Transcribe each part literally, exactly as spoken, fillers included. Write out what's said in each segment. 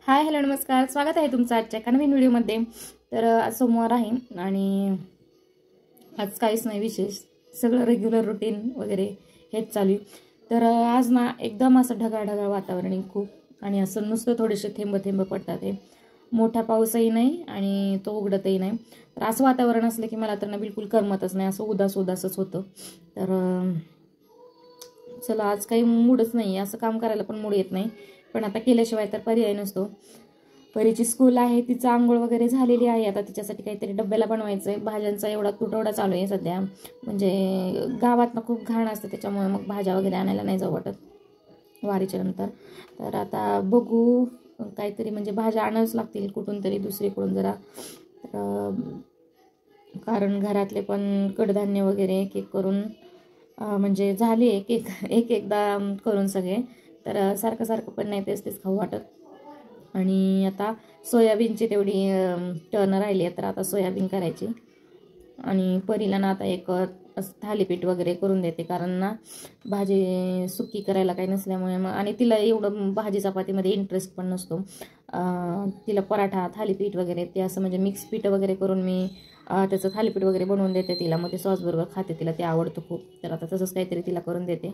Hi hello नमस्कार, स्वागत आहे तुमचं आजच्या एका नवीन व्हिडिओमध्ये। तर आज सोमवार आहे आणि आज काहीच नाही विशेष, सगळं रेग्युलर रुटीन वगैरे हेच चालू आहे। तर आज ना एकदम असं ढगाळ ढगाळ वातावरण आहे खूप, आणि असं नुसतं थोडेसे थेंब थेंब पडतात आहे। मोठा पाऊसही नाही आणि तो उघडतही नाही। तर असं वातावरण असलं की मला तर ना बिलकुल करमतच नाही, असं उदास उदासच होतं। तर चला आज काही मूडच नाही, असं काम करायला पण मूड येत नाही, पण आता केल्याशिवाय तर पर्याय नसतो। परीची स्कूल आहे, तिचं आंघोळ वगैरे झालेली आहे, आता तिच्यासाठी काहीतरी डब्याला बनवायचं आहे। भाज्यांचा एवढा तुटवडा चालू आहे सध्या, म्हणजे गावात खूप घाण असते, त्याच्यामुळे मग भाज्या वगैरे आणायला नाही जाऊ वाटत वारीच्या नंतर। तर आता बघू काहीतरी, म्हणजे भाज्या आणावच लागतील कुठून तरी दुसरीकडून जरा, कारण घरातले पण कडधान्य वगैरे एक एक करून म्हणजे झाले एक एक एक एकदा करून सगळे, तर सारखं सारखं पण नाही तेच तेच खाऊ वाटत। आणि आता सोयाबीनची तेवढी टर्न राहिली आहे, तर आता सोयाबीन करायची। आणि परीला ना आता एक थालीपीठ वगैरे करून देते, कारण ना भाजी सुकी करायला काही नसल्यामुळे मग, आणि तिला एवढं भाजी चपातीमध्ये इंटरेस्ट पण नसतो। तिला पराठा थालीपीठ वगैरे ते असं म्हणजे मिक्स पीठ वगैरे करून मी त्याचं थालीपीठ वगैरे बनवून देते तिला, मग ते सॉसबरोबर खाते, तिला ते आवडतं खूप। तर आता तसंच काहीतरी तिला करून देते।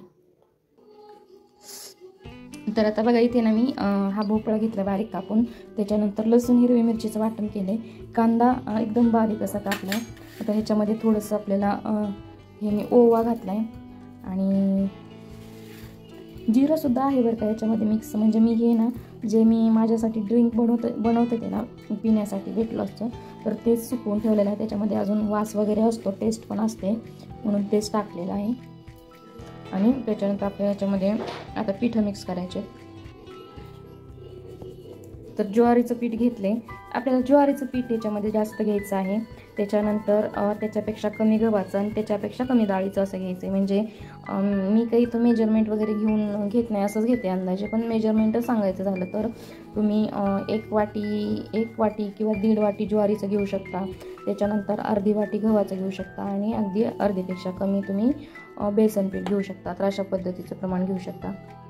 तर आता बघा इथे ना मी हा भोपळा घेतला बारीक कापून, त्याच्यानंतर लसूण हिरवी मिरचीचं वाटण केले, कांदा एकदम बारीक असा कापला। आता ह्याच्यामध्ये थोडंसं आपल्याला हे मी ओवा घातला आहे, आणि जिरंसुद्धा आहे बरं का याच्यामध्ये मिक्स, म्हणजे मी हे ना जे मी माझ्यासाठी ड्रिंक बनवते बनवते ते ना पिण्यासाठी वेट लॉसचं, तर तेच सुकवून ठेवलेलं आहे। त्याच्यामध्ये अजून वास वगैरे असतो, टेस्ट पण असते, म्हणून तेच टाकलेलं आहे। आणि त्याच्यानंतर आपल्या याच्यामध्ये आता पिठं मिक्स करायचे। तर ज्वारीचं पीठ घेतले, आपल्याला ज्वारीचं पीठ याच्यामध्ये जास्त घ्यायचं आहे, त्याच्यानंतर त्याच्यापेक्षा कमी गव्हाचं आणि त्याच्यापेक्षा कमी डाळीचं असं घ्यायचं आहे। म्हणजे मी काही इथं मेजरमेंट वगैरे घेऊन घेत नाही, असंच घेते अंदाजे, पण मेजरमेंटच सांगायचं झालं तर तुम्ही एक वाटी एक वाटी किंवा दीड वाटी ज्वारीचं घेऊ शकता, त्याच्यानंतर अर्धी वाटी गव्हाचं घेऊ शकता, आणि अगदी अर्धीपेक्षा कमी तुम्ही बेसन पीठ घेऊ शकता। तर अशा पद्धतीचं प्रमाण घेऊ शकता।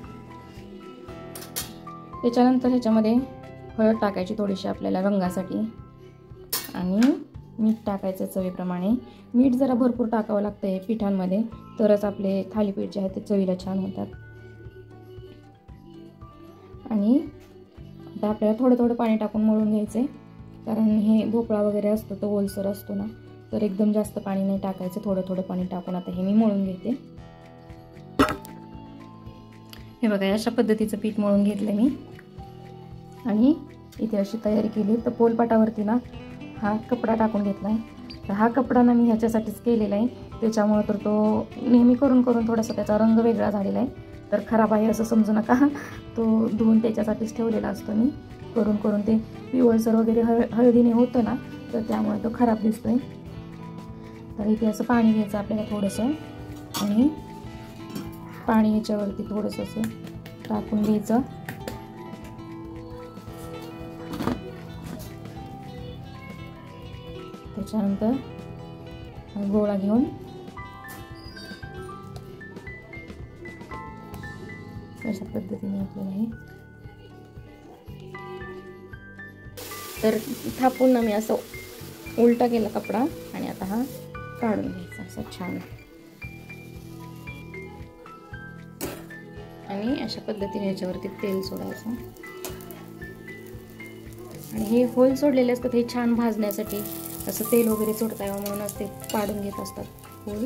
त्याच्यानंतर ह्याच्यामध्ये हळद टाकायची थोडीशी आपल्याला रंगासाठी, आणि मीठ टाकायचं चवीप्रमाणे। मीठ जरा भरपूर टाकावं लागतं आहे पिठांमध्ये, तरच आपले थालीपीठ जे आहे ते चवीला छान होतात। आणि आता आपल्याला थोडं थोडं पाणी टाकून मळून घ्यायचं आहे, कारण हे भोपळा वगैरे असतो तो ओलसर असतो ना, तर एकदम जास्त पाणी नाही टाकायचं, थोडं थोडं पाणी टाकून आता हे मी मळून घेते। हे बघा अशा पद्धतीचं पीठ मळून घेतलं मी, आणि इथे अशी तयारी केली। तर पोलपाटावरती ना हा कपडा टाकून घेतला आहे। तर हा कपडा ना मी ह्याच्यासाठीच केलेला आहे, त्याच्यामुळं तर तो नेहमी करून करून थोडासा त्याचा रंग वेगळा झालेला आहे, तर खराब आहे असं समजू नका, तो धुवून त्याच्यासाठीच ठेवलेला असतो मी करून करून। ते पिवळसर वगैरे हळ हळदीने होतं ना, तर त्यामुळे तो खराब दिसतोय। तर इथे असं पाणी घ्यायचं आपल्याला थोडंसं, आणि पाणी याच्यावरती थोडंसं असं टाकून घ्यायचं। त्याच्यानंतर गोळा घेऊन अशा पद्धतीने आपल्याला हे, तर थापून ना मी असं उलटा केला कपडा, आणि आता हा काढून घ्यायचा असं छान, आणि अशा पद्धतीने याच्यावरती तेल सोडायचं। आणि हे होल सोडलेले असतात हे छान भाजण्यासाठी, असं तेल वगैरे सोडता यावं म्हणूनच ते पाडून घेत असतात होल।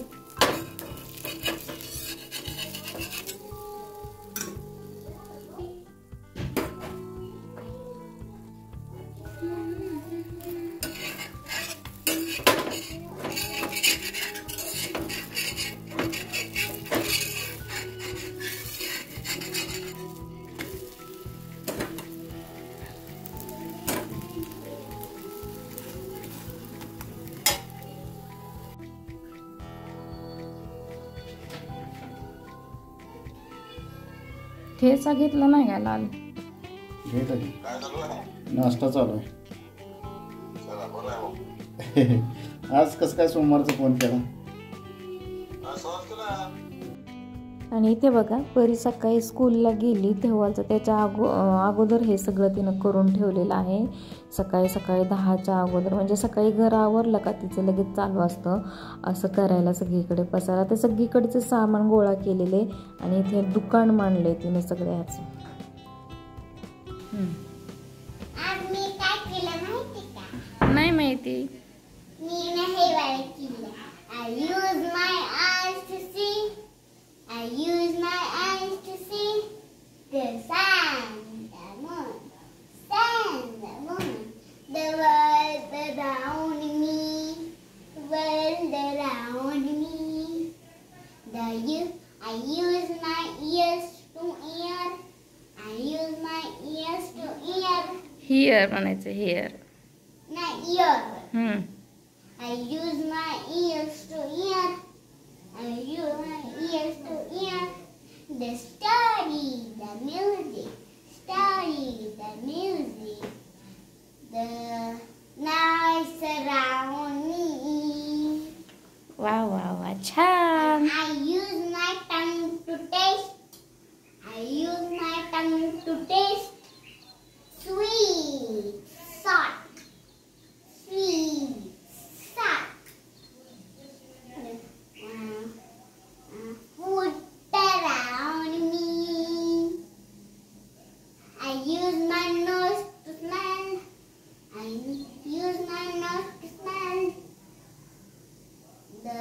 ठेचा घेतला नाही का लाल? नाश्ता चालू आहे। आज कसं काय सोमवारचा फोन केला? आणि इथे बघा परी सकाळी स्कूलला गेली तेव्हाचं त्याच्या अगो अगोदर हे सगळं तिनं करून ठेवलेलं आहे. सकाळी सकाळी दहाच्या अगोदर, म्हणजे सकाळी घर आवरलं का तिचं लगेच चालू असतं असं करायला सगळीकडे पसारा. ते सगळीकडचे सामान गोळा केलेले आणि इथे दुकान मांडले तिने सगळ्याचं. नाही माहिती. I use my eyes to see. I use my eyes to see the sun, the moon, sun, the moon, the world around me, world around me. The you, I use my ears to hear. I use my ears to hear. Hear म्हणायचं, hear. नाही ear. हम्म. I use my ears to hear. I use my ears to hear the story, the music, story, the music, the noise around me. वा वा वा, छान. I use my tongue to taste. I use my tongue to taste sweet, salt, sweet. Food around me. I use my nose to smell. I use my nose to smell the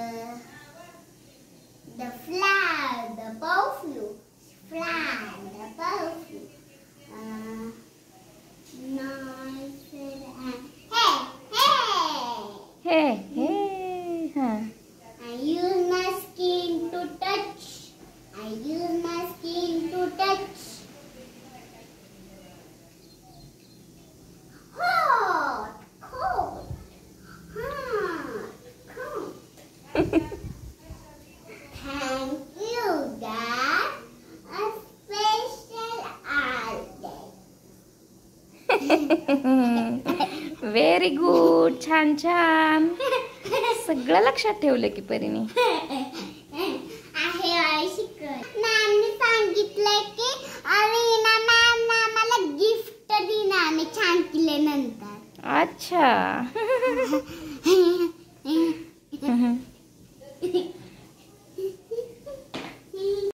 the flower, the perfume, flower, the perfume. Uh, nice and hey, hey, हे हे हां. I use my skin to touch. I use my skin to touch. Hot, cold, hot, cold. Thank you, God. A special all day. Very good. छान छान. सगळं लक्षात ठेवलं की परीने. आहे आई शिकत. मॅमने सांगितलंय की अरीना मॅम आम्हाला गिफ्ट देणार आम्ही छान केल्यानंतर. अच्छा.